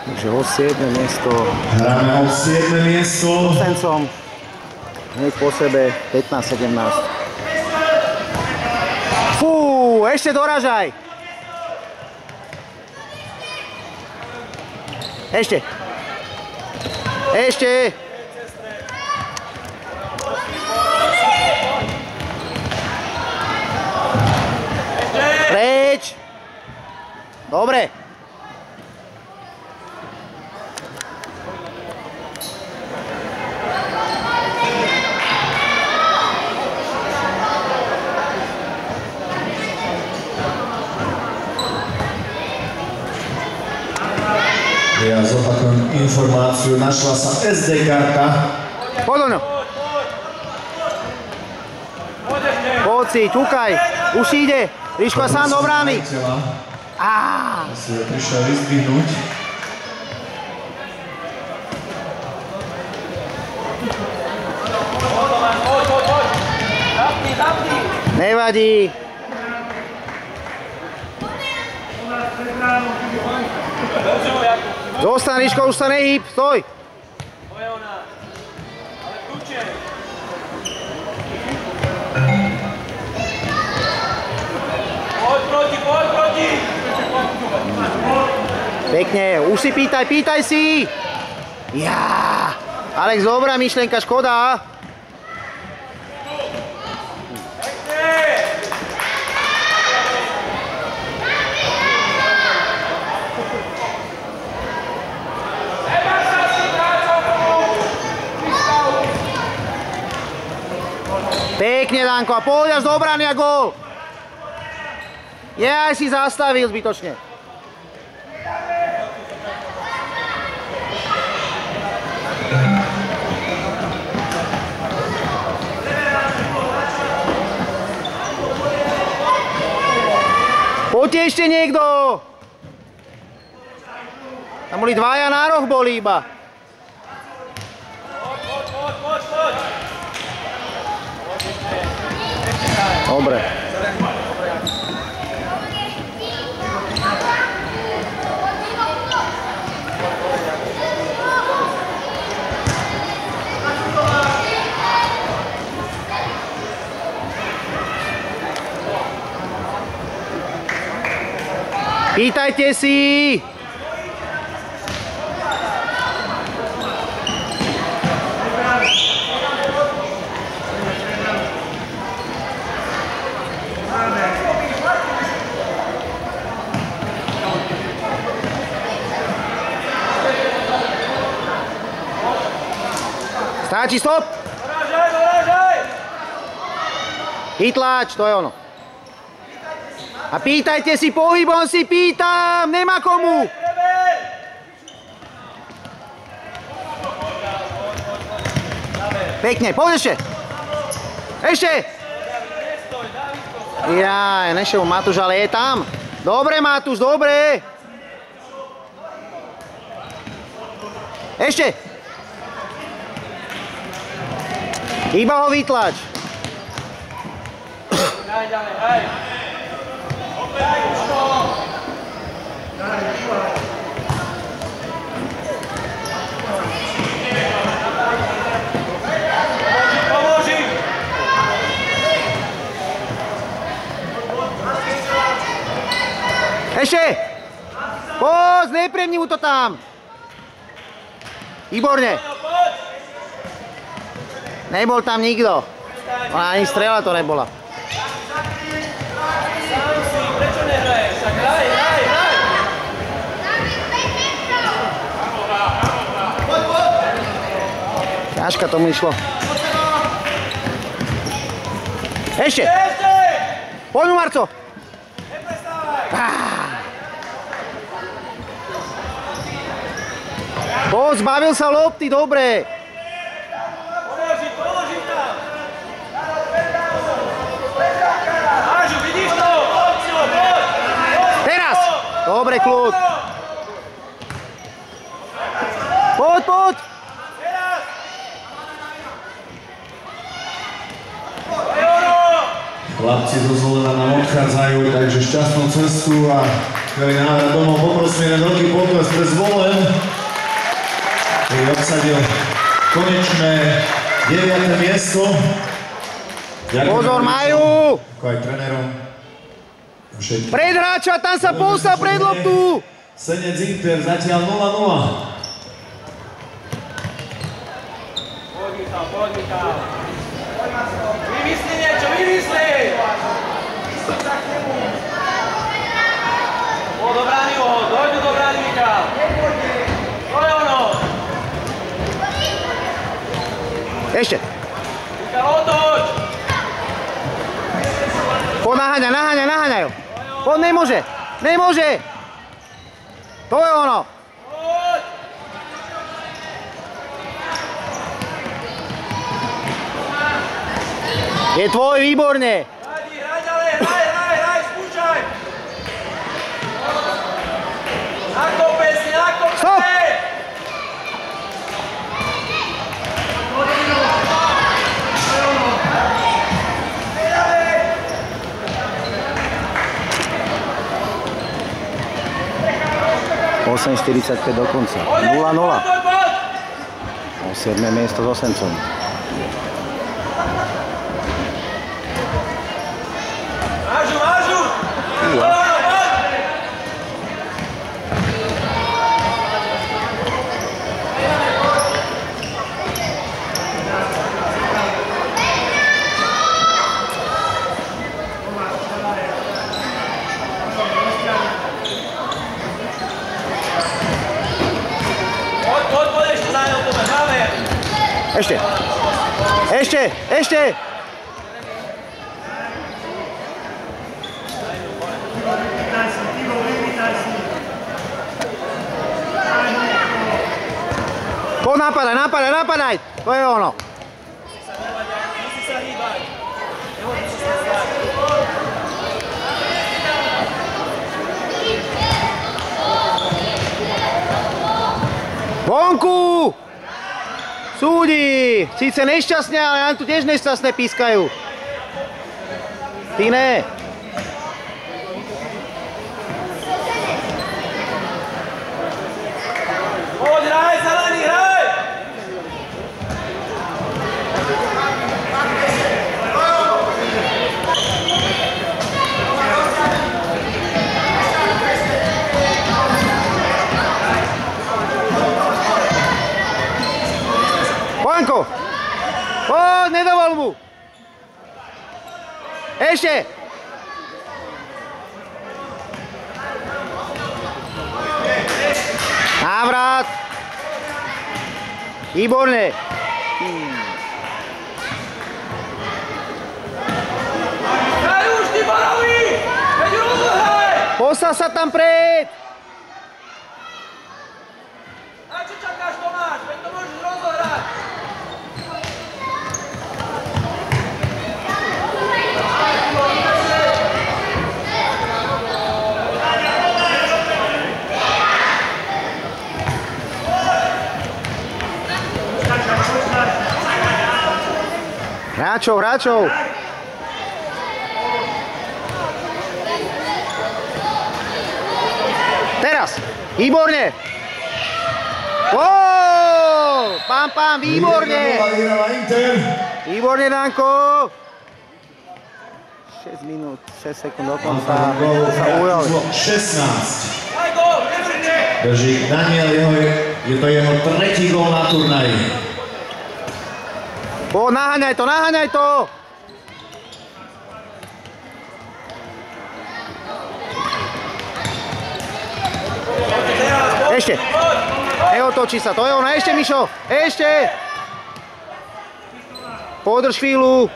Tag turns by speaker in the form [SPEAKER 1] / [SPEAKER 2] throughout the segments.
[SPEAKER 1] Takže o 7. miesto.
[SPEAKER 2] Hráme o 7. miesto.
[SPEAKER 1] Ostencom. Hneď po sebe 15-17. Fú, ešte doražaj. Ešte. Ešte. Preč. Dobre.
[SPEAKER 2] Ja zopakujem informáciu, našla sa SD karta.
[SPEAKER 1] Poď ono. Poď si, ťukaj. Už si ide. Ríško sám do brány.
[SPEAKER 2] Si ho prišiel vyzdvihnúť.
[SPEAKER 1] Nevadí. Zostaň, Ríško, už sa nehýb, stoj.
[SPEAKER 3] Poď proti!
[SPEAKER 1] Pekne, už si pýtaj si. Ja. Alex, dobrá myšlienka, škoda. Pekne, Danko, a poď až do obrany a gól. Ja si zastavil zbytočne. Poďte ešte niekto. Tam boli dvaja, na roh boli iba. Dobre. Pýtajte si! Stačí, stop!
[SPEAKER 3] Dorážaj!
[SPEAKER 1] Hytlač, to je ono. A pýtajte si, pohybom si pýtam, nemá komu. Pekne, poď ešte. Ešte. Jaj, nešiel Matúš, ale je tam. Dobre, Matúš, dobre. Ešte. Iba ho vytlač.
[SPEAKER 3] Hej.
[SPEAKER 1] Ešte! Poď, nepremni mu to tam! Výborne! Nebol tam nikto. Ani strela to nebola.
[SPEAKER 3] Prečo nehraješ? Tak hraj!
[SPEAKER 1] Ťažka tomu išlo. Ešte! Poď mu, Marco! Poď, zbavil sa lopty, dobre.
[SPEAKER 3] Položí tam! Ážu, vidíš to?
[SPEAKER 1] Teraz! Dobre, kľud. Poď!
[SPEAKER 2] Chlapci zo Zvolena nám odchádzajú, takže šťastnú cestu a skvelý návrat domov. Poprosíme na veľký potlesk pre Zvolen. obsadil konečné 9. miesto.
[SPEAKER 1] Pozor, majú!
[SPEAKER 2] Ako aj trénerom.
[SPEAKER 1] Pred hráča, tam sa postav pred loptu!
[SPEAKER 2] Senec Inter zatiaľ 0-0.
[SPEAKER 3] Poď, Michal. Vymysli niečo, vymysli! Do brány ho, dojdu do brány, Michal. To je ono.
[SPEAKER 1] Ešte.
[SPEAKER 3] Michal, otoč.
[SPEAKER 1] Poď naháňaj ho. Poď, nemôže. To je ono.
[SPEAKER 3] Poď.
[SPEAKER 1] Je tvoj, výborne.
[SPEAKER 3] Hraj ďalej, hraj, skúšaj. Nakopec.
[SPEAKER 1] Stop. Osem 45 do konca. 0-0. O 7. miesto s Osencom.
[SPEAKER 3] Vážu. Poď ešte za ňou, Tomáš, máme.
[SPEAKER 1] Ešte. Poď, napadaj. To je ono.
[SPEAKER 3] Musí sa hýbať. Nemôžu sa stať.
[SPEAKER 1] Vonku! Súdi! Síce nešťastne, ale nám tu tiež nešťastne pískajú. Ty ne.
[SPEAKER 3] Poď, hraj, zelený, hraj!
[SPEAKER 1] Poďko! Poď, nedával mu! Ešte! Návrat! Výborne!
[SPEAKER 3] Hraj už, ty Borovi! Veď rozohraj!
[SPEAKER 1] Postav sa tam pred!
[SPEAKER 3] A čo čakáš, Tomáš? Veď to môžeš rozohrať!
[SPEAKER 1] Hráčov! Teraz! Výborne! Pam, výborne! Výborne, Danko! 6 minút, 6 sekúnd do konca. Sa ujal.
[SPEAKER 2] 16.
[SPEAKER 3] Daj gól, nevrne!
[SPEAKER 2] Drží Daniel, je to jeho tretí gól na turnaji.
[SPEAKER 1] Naháňaj to! Ešte! Neotočí sa, to je ono, ešte, Mišo! Ešte! Podrž chvíľu!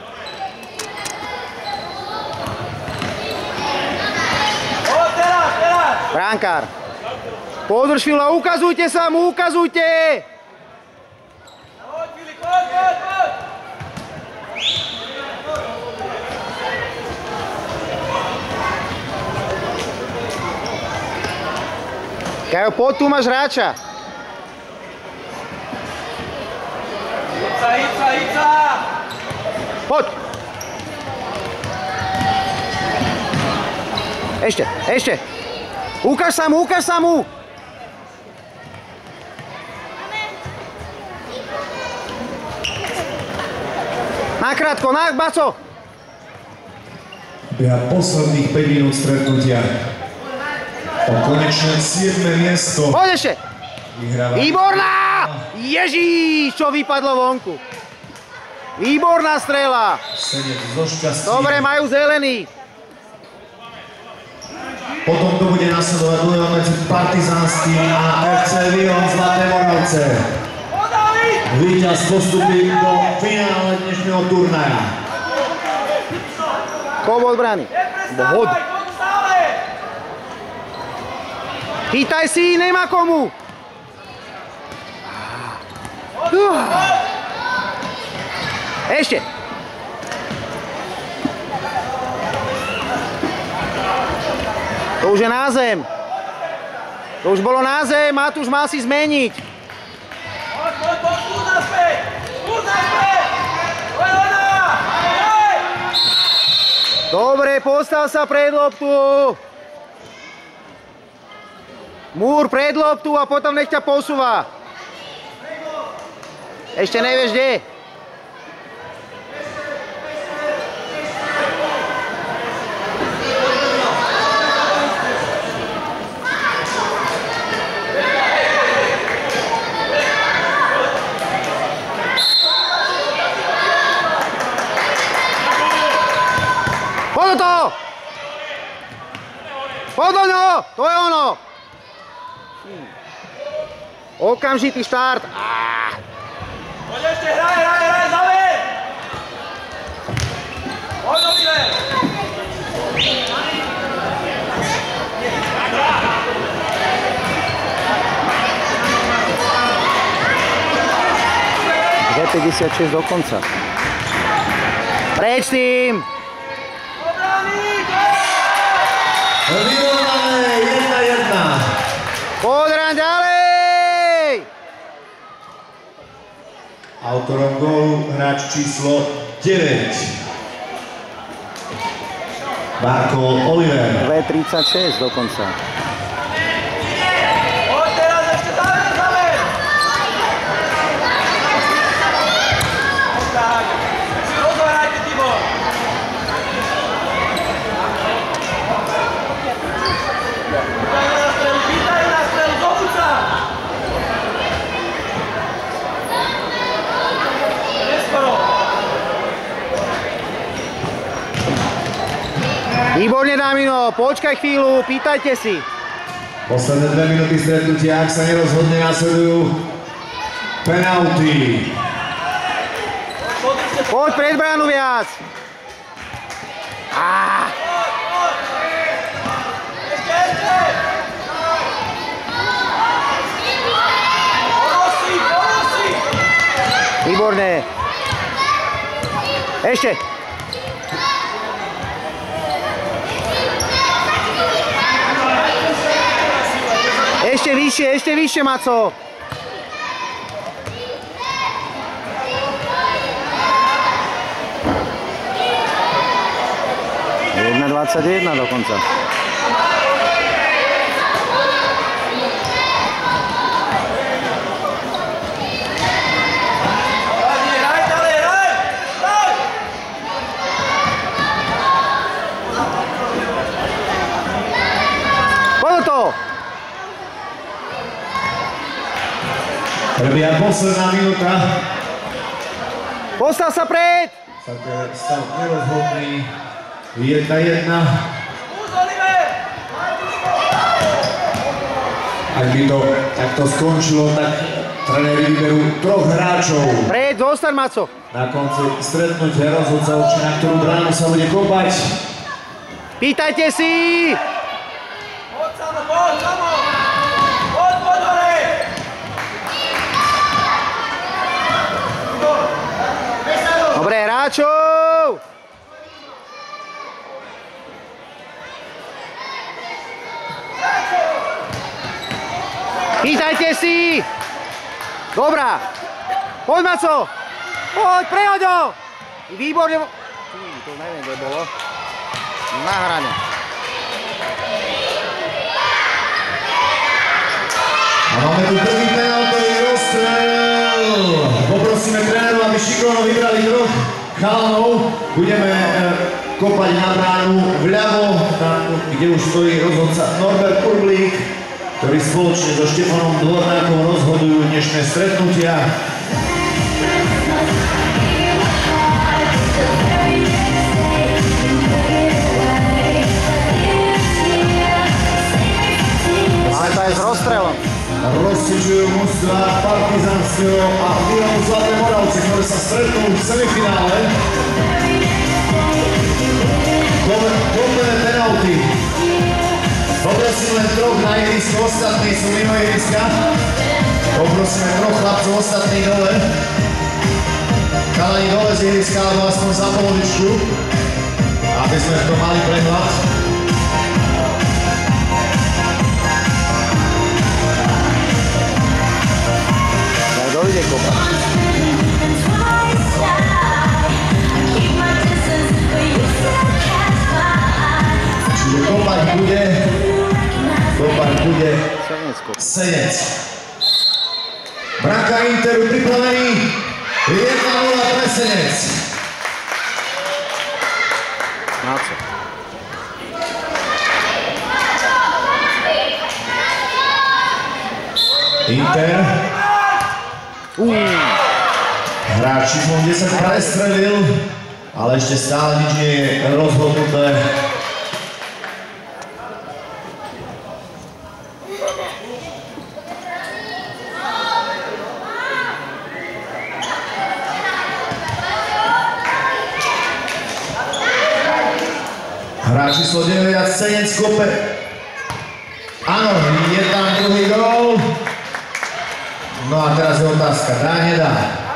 [SPEAKER 3] Teraz!
[SPEAKER 1] Bránkár! Podrž chvíľu a ukazujte sa mu, ukazujte!
[SPEAKER 3] Poď, Filip, poď!
[SPEAKER 1] Kajo, poď, tu máš hráča.
[SPEAKER 3] Ica!
[SPEAKER 1] Poď. Ešte. Ukáž sa mu. Nakrátko, Baco!
[SPEAKER 2] Beha posledných 5 minút stretnutia. O konečné 7. miesto.
[SPEAKER 1] Poď ešte!
[SPEAKER 2] Vyhráva.
[SPEAKER 1] Výborná! Ježíš, čo vypadlo vonku. Výborná strela.
[SPEAKER 2] Senec zo šťastí.
[SPEAKER 1] Dobre, majú zelený.
[SPEAKER 2] Potom to bude nasledovať duel medzi Partizánskym a FC Lyon Zlaté Moravce. Víťaz postupí do finále dnešného turnaja.
[SPEAKER 1] Koho odbrany? Bod. Pýtaj si, nemá komu. Ešte. To už je na zem. To už bolo na zem, Matúš mal si zmeniť. Dobre, postav sa pred loptu. Múr pred loptu a potom nech ťa posúva. Ešte nevieš, kde? Poď do toho! Poď do ňoho! To je ono! Okamžitý štart.
[SPEAKER 3] Poď ešte, hraj, zaver! Poď, Oliver!
[SPEAKER 1] Je 56 do konca. Preč s tým!
[SPEAKER 2] Vyrovnané 1-1.
[SPEAKER 1] Podraň ďalej!
[SPEAKER 2] Autorom gólu hráč číslo 9. Marko Oliver.
[SPEAKER 1] 2:36 do konca.
[SPEAKER 3] Poď teraz ešte zaver! Tak, si rozhrajte, Tibor! Vítaj na strelu, zobud sa! Neskoro!
[SPEAKER 1] Výborne, Damino, počkaj chvíľu, pýtajte si.
[SPEAKER 2] Posledné 2 minúty stretnutia, ak sa nerozhodne, nasledujú penalty.
[SPEAKER 1] Poď pred bránu viac. Výborné. Ešte. Ešte vyššie, Maco. Jedna 21 dokonca. Poď to!
[SPEAKER 2] Prebieha posledná minúta.
[SPEAKER 1] Postav sa pred!
[SPEAKER 2] Stav nerozhodný. 1-1. Ak by to takto skončilo, tak tréneri vyberú 3 hráčov.
[SPEAKER 1] Pred, zostaň, Maco.
[SPEAKER 2] Na konci stretnutia rozhodca určí, na ktorú bránu sa bude kopať.
[SPEAKER 1] Pýtajte si!
[SPEAKER 3] Poď, Samo, poď, Samo! Poď, hore!
[SPEAKER 1] Dobre, hráčov! Pýtajte si! Dobrá! Poď, Maco! Poď, prehoď ho! Výborne... To neviem, kde bolo. Na hrane.
[SPEAKER 2] A máme tu prvý penaltový rozstrel. Poprosíme trénerov, aby šikovno vybrali 3 chalanov. Budeme kopať na bránu vľavo, kde už stojí rozhodca Norbert Urblík, ktorý spoločne so Štefanom Dvornákom rozhodujú dnešné stretnutia.
[SPEAKER 1] Ale to je s rozstrelom.
[SPEAKER 2] Rozsvičujú mužstva Partizanského a Vion Zlaté Moravce, ktoré sa stretnú v semifinále. Koplené penalty. Poprosím len troch na ihrisku, ostatní sú mimo ihriska. Poprosíme troch chlapcov ostatní dole. Chalani dole z ihriska, alebo aspoň za polovičku, aby sme v tom mali prehľad.
[SPEAKER 1] Dojde kopať.
[SPEAKER 2] Čiže kopať bude Senec. Branka Interu pripravený. 1-0 pre Senec.
[SPEAKER 1] Na co?
[SPEAKER 2] Inter. Hráč číslom 10 prestrelil, ale ešte stále nič nie je rozhodnuté. Hráč číslo 9 Senec kope. Áno, je tam druhý gól. No a teraz je otázka, dá, nedá.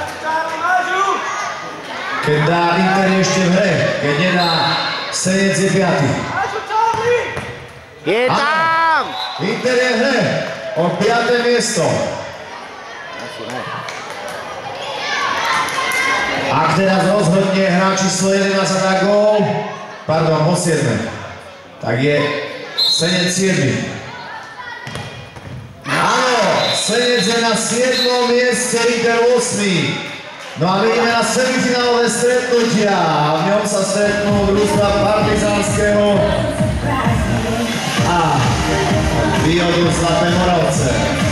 [SPEAKER 2] Keď dá, Inter je ešte v hre. Keď nedá, Senec je 5.
[SPEAKER 1] Je tam!
[SPEAKER 2] Inter je v hre. O 5. miesto. Ak teraz rozhodne hráč číslo 11 a dá gól, pardon, o 7. Tak je Senec 7. Áno, Senec je na 7. mieste, Inter 8. No a my ideme na semifinálové stretnutia. V ňom sa stretnú družstva Partizanského a Vion Zlaté Moravce.